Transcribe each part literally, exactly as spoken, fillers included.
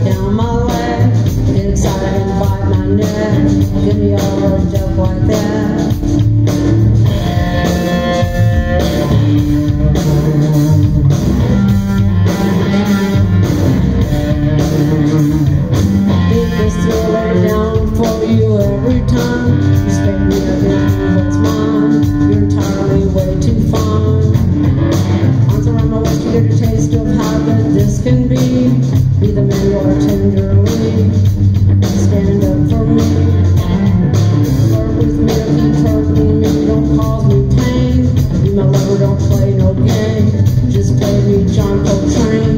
down my leg. Get excited and bite my neck. Get me all worked up like that. Think this thriller down for you every time. You expect me to give you what's mine. You're entirely way too fine. Arms around my waist, you get a taste of how good this can be. Be the man you are tenderly. Stand up for me. Flirt with me, don't keep hurting me. Don't cause me pain. Be my lover, don't play no game. Just play me John Coltrane.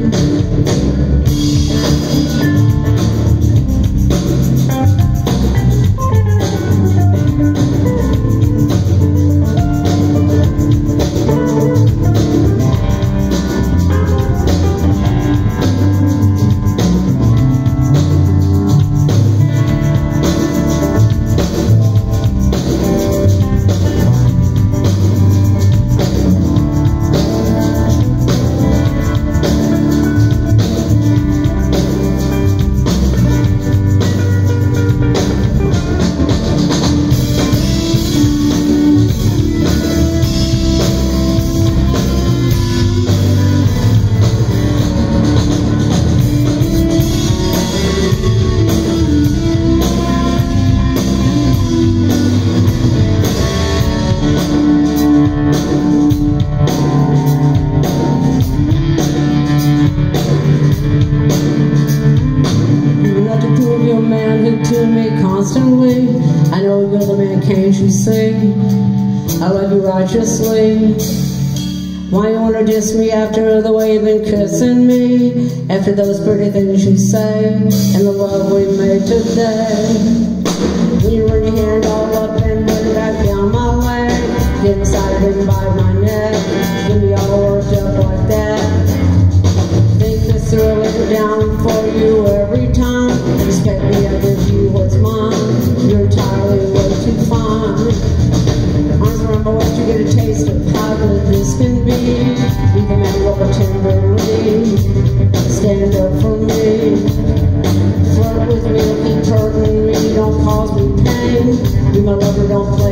To me constantly, I know you're the man, can't you see? I love you righteously. Why you wanna diss me after the way you've been kissing me? After those pretty things you say, and the love we made today. When you run your hand all up and run it back down my leg. Get excited and bite my neck. Get me all worked up like that. Think this thriller down for you every time. Expect me to give you what's mine. You're entirely way too fine. Arms around my waist, you get a taste of how good this can be. Be the man you are tenderly. Stand up for me. Flirt with me, don't keep hurting me. Don't cause me pain. Be my lover, don't play